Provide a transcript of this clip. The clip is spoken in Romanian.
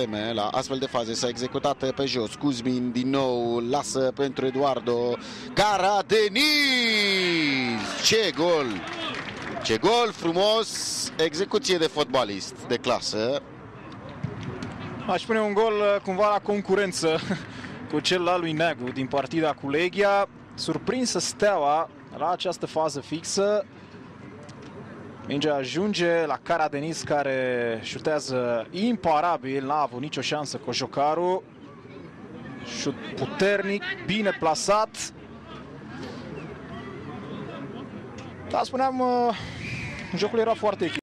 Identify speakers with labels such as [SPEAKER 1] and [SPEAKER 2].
[SPEAKER 1] La astfel de faze s-a executat pe jos. Cuzmin din nou lasă pentru Eduardo Karadeniz. Ce gol! Ce gol frumos! Execuție de fotbalist de clasă.
[SPEAKER 2] Aș pune un gol cumva la concurență cu cel al lui Neagu din partida cu Legia. Surprinsă Steaua la această fază fixă. Mingea ajunge la Karadeniz, care șutează imparabil, n-a avut nicio șansă Cojocaru. Șut puternic, bine plasat. Da, spuneam, jocul era foarte echilibrat.